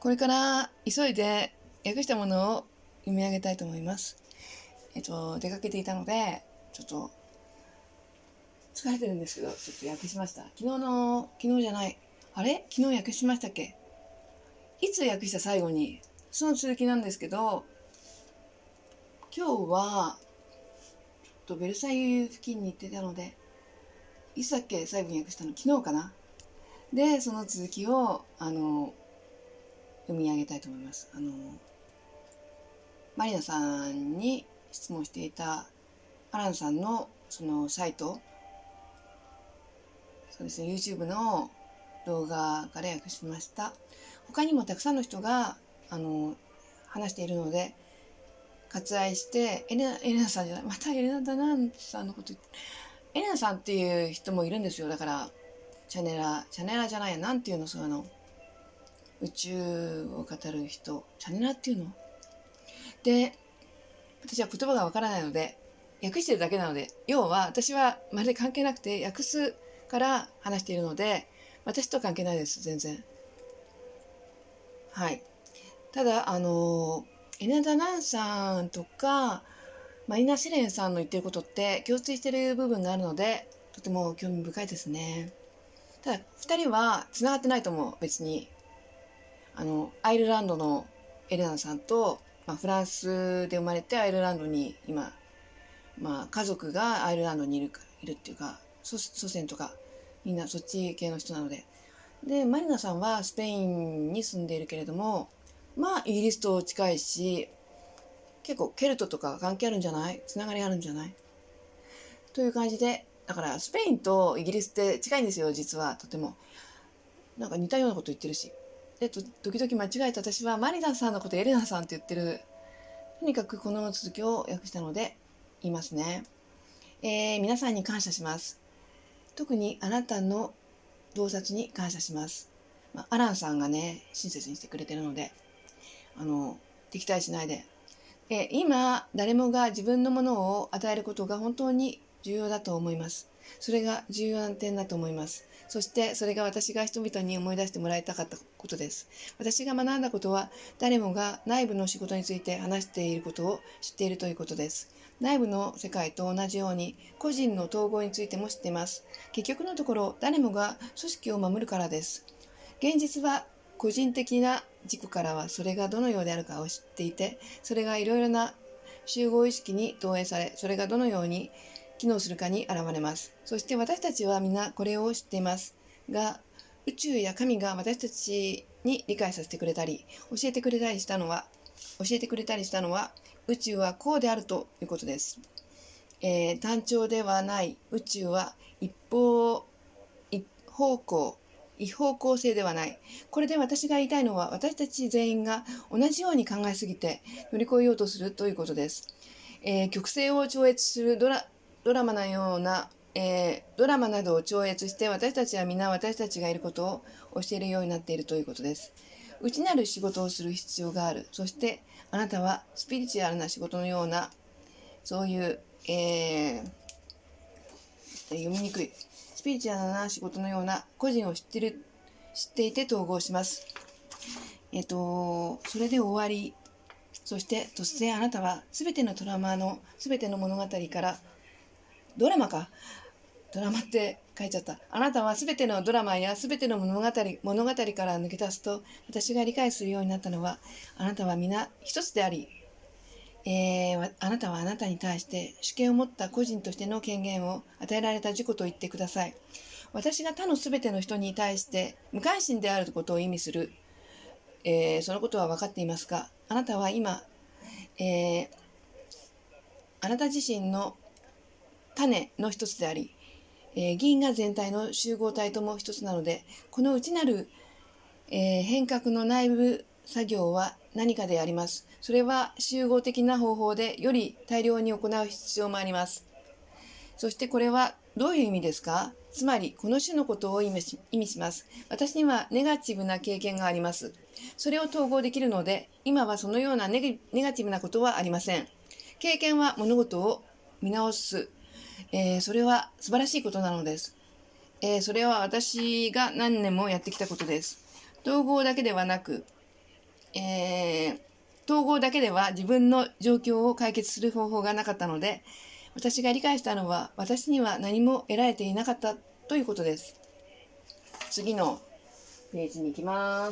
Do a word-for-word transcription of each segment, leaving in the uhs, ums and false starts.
これから急いで訳したものを読み上げたいと思います。えっと、出かけていたので、ちょっと疲れてるんですけど、ちょっと訳しました。昨日の、昨日じゃない。あれ昨日訳しましたっけ？いつ訳した最後に、その続きなんですけど、今日は、とベルサイユ付近に行ってたので、いつだっけ最後に訳したの？昨日かな？で、その続きを、あの、読み上げたいと思います。あの、マリナさんに質問していたアランさんのそのサイト、そうですね、YouTube の動画から訳しました。他にもたくさんの人があの話しているので、割愛して、エレナ、エレナさんじゃない、またエレナだなさんのこと言って、エレナさんっていう人もいるんですよ。だから、チャネラ、チャネラじゃないや、なんていうの、そういうの。宇宙を語る人、チャネラっていうの。で、私は言葉がわからないので、訳してるだけなので、要は私はまるで関係なくて、訳すから話しているので、私と関係ないです、全然。はい。ただ、あの、エナダ・ナンさんとか、マリナ・セレンさんの言ってることって共通している部分があるので、とても興味深いですね。ただ、二人は繋がってないと思う、別に。あの、アイルランドのエレナさんと、まあ、フランスで生まれてアイルランドに今、まあ、家族がアイルランドにいるかいるっていうか、祖祖先とか、みんなそっち系の人なので。で、マリナさんはスペインに住んでいるけれども、まあ、イギリスと近いし、結構ケルトとか関係あるんじゃない？つながりあるんじゃない？という感じで、だからスペインとイギリスって近いんですよ、実は、とても。なんか似たようなこと言ってるし。で、と時々間違えて私はマリナさんのことエレナさんって言ってる。とにかくこの続きを訳したので言いますね。えー、皆さんに感謝します。特にあなたの洞察に感謝します。まあ、アランさんがね、親切にしてくれてるので、あの、敵対しないで。え今、誰もが自分のものを与えることが本当に重要だと思います。それが重要な点だと思います。そしてそれが私が人々に思い出してもらいたかったことです。私が学んだことは、誰もが内部の仕事について話していることを知っているということです。内部の世界と同じように、個人の統合についても知っています。結局のところ、誰もが組織を守るからです。現実は個人的な軸からはそれがどのようであるかを知っていて、それがいろいろな集合意識に投影され、それがどのように機能するかに現れます。そして私たちは皆これを知っています。が、宇宙や神が私たちに理解させてくれたり、教えてくれたりしたのは、教えてくれたりしたのは、宇宙はこうであるということです。えー、単調ではない宇宙は一方、一方向、一方向性ではない。これで私が言いたいのは、私たち全員が同じように考えすぎて乗り越えようとするということです。えー、曲線を超越するドラドラマのような、えー、ドラマなどを超越して私たちは皆私たちがいることを教えるようになっているということです。内なる仕事をする必要がある。そしてあなたはスピリチュアルな仕事のような、そういう、えー、読みにくい。スピリチュアルな仕事のような個人を知ってる、知っていて統合します。えっと、それで終わり。そして突然あなたはすべてのトラウマのすべての物語からドラマかドラマって書いちゃった。あなたはすべてのドラマやすべての物語物語から抜け出すと私が理解するようになったのは、あなたは皆一つであり、えー、あなたはあなたに対して主権を持った個人としての権限を与えられた自己と言ってください。私が他のすべての人に対して無関心であることを意味する、えー、そのことは分かっていますか？あなたは今、えー、あなた自身の種の一つであり、えー、銀河全体の集合体とも一つなので、この内なる、えー、変革の内部作業は何かであります。それは集合的な方法でより大量に行う必要もあります。そしてこれはどういう意味ですか？つまり、この種のことを意味し、意味します。私にはネガティブな経験があります。それを統合できるので、今はそのようなネガ、ネガティブなことはありません。経験は物事を見直す。えー、それは素晴らしいことなのです。えー、それは私が何年もやってきたことです。統合だけではなく、 えー、統合だけでは自分の状況を解決する方法がなかったので、私が理解したのは、私には何も得られていなかったということです。次のページに行きます。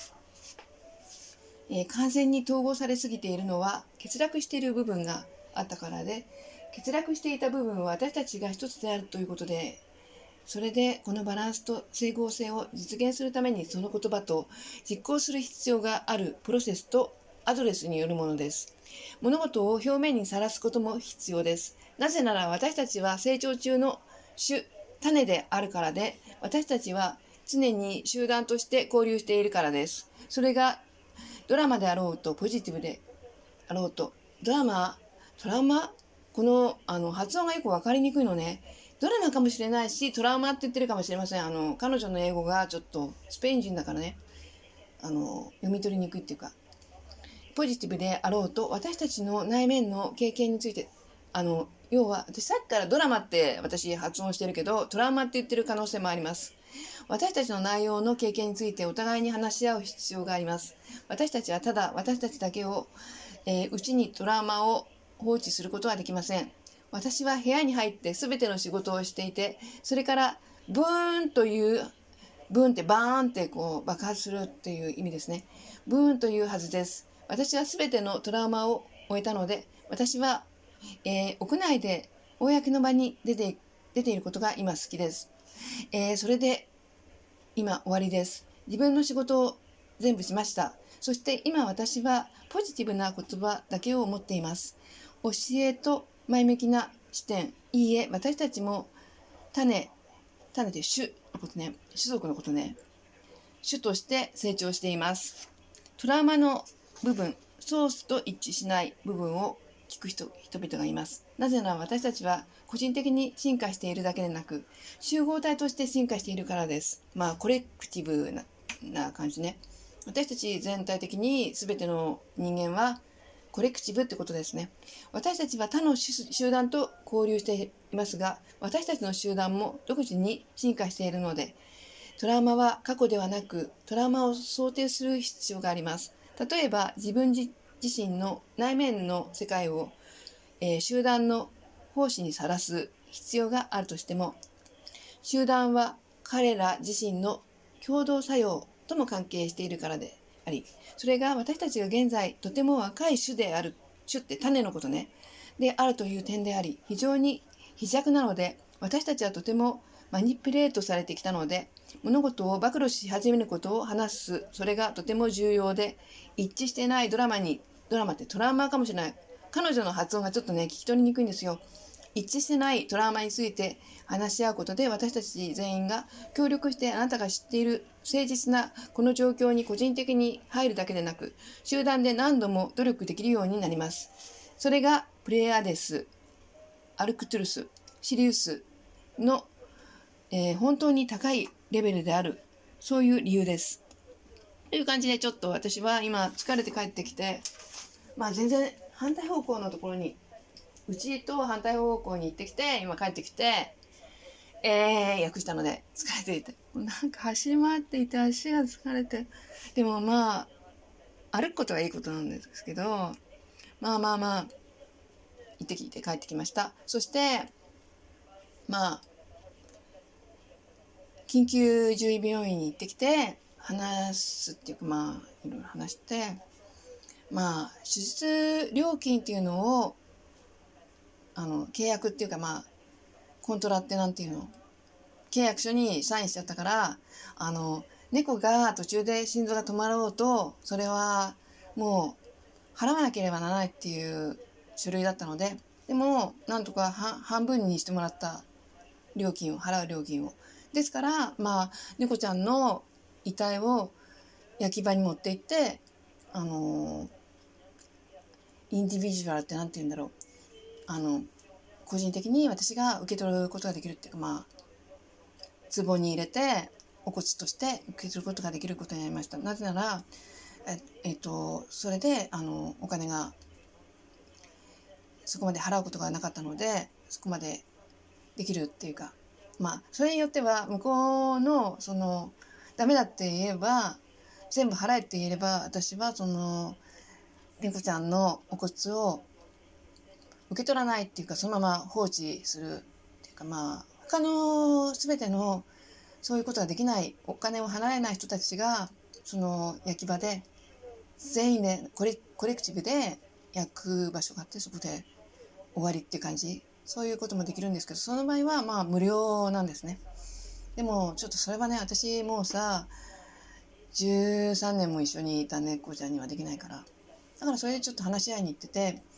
えー、完全に統合されすぎているのは、欠落している部分があったからで、欠落していた部分は私たちが一つであるということで、それでこのバランスと整合性を実現するためにその言葉と実行する必要があるプロセスとアドレスによるものです。物事を表面にさらすことも必要です。なぜなら私たちは成長中の種、種であるからで、私たちは常に集団として交流しているからです。それがドラマであろうとポジティブであろうと、ドラマ、トラウマ、このあの発音がよく分かりにくいのね。ドラマかもしれないし、トラウマって言ってるかもしれません。あの彼女の英語がちょっとスペイン人だからね、あの読み取りにくいっていうか、ポジティブであろうと、私たちの内面の経験について、あの要は私さっきからドラマって私発音してるけど、トラウマって言ってる可能性もあります。私たちの内容の経験についてお互いに話し合う必要があります。私たちはただ私たちだけを、えー、うちにトラウマを放置することはできません。私は部屋に入って全ての仕事をしていて、それからブーンという、ブーンってバーンってこう爆発するっていう意味ですね。ブーンというはずです。私は全てのトラウマを終えたので、私は、えー、屋内で公の場に出て、出ていることが今好きです。えー、それで今終わりです。自分の仕事を全部しました。そして今私はポジティブな言葉だけを持っています。教えと前向きな視点。いいえ、私たちも種、種で種のことね、種族のことね、種として成長しています。トラウマの部分、ソースと一致しない部分を聞く人、人々がいます。なぜなら私たちは個人的に進化しているだけでなく、集合体として進化しているからです。まあ、コレクティブな、な感じね。私たち全体的に全ての人間はコレクティブってことですね。私たちは他の集団と交流していますが、私たちの集団も独自に進化しているので、トラウマは過去ではなく、トラウマを想定する必要があります。例えば、自分自身の内面の世界を、えー、集団の奉仕にさらす必要があるとしても、集団は彼ら自身の共同作用とも関係しているからであり、それが私たちが現在とても若い種である、種って種のことね、であるという点であり、非常に微弱なので、私たちはとてもマニピュレートされてきたので、物事を暴露し始めることを話す、それがとても重要で、一致していないドラマに、ドラマってトラウマかもしれない。彼女の発音がちょっとね、聞き取りにくいんですよ。一致してないトラウマについて話し合うことで、私たち全員が協力してあなたが知っている誠実なこの状況に個人的に入るだけでなく、集団で何度も努力できるようになります。それがプレアデス、アルクトゥルス、シリウスの、えー、本当に高いレベルである、そういう理由です。という感じで、ちょっと私は今疲れて帰ってきて、まあ全然反対方向のところに、うちと反対方向に行ってきて、今帰ってきて、えー、訳したので疲れていて、なんか走り回っていて足が疲れて、でもまあ歩くことはいいことなんですけど、まあまあまあ行ってきて帰ってきました。そしてまあ緊急獣医病院に行ってきて話すっていうか、まあいろいろ話して、まあ手術料金っていうのをあの契約っていうか、まあコントラってなんていうの、契約書にサインしちゃったから、あの猫が途中で心臓が止まろうと、それはもう払わなければならないっていう書類だったので、でもなんとか半分にしてもらった、料金を払う料金を。ですからまあ猫ちゃんの遺体を焼き場に持って行って、あのインディビジュアルってなんて言うんだろう、あの個人的に私が受け取ることができるっていうか、まあ壺に入れてお骨として受け取ることができることになりました。なぜならええっとそれであのお金がそこまで払うことがなかったので、そこまでできるっていうか、まあそれによっては向こうのそのダメだって言えば全部払えって言えれば、私はその猫ちゃんのお骨を受け取らないっていうか、そのまま放置するっていうか、まあ他の全てのそういうことができない、お金を払えない人たちがその焼き場で全員でコレ、コレクティブで焼く場所があって、そこで終わりっていう感じ、そういうこともできるんですけど、その場合はまあ無料なんですね。でもちょっとそれはね、私もうさじゅうさんねんも一緒にいた猫ちゃんにはできないから、だからそれでちょっと話し合いに行ってて、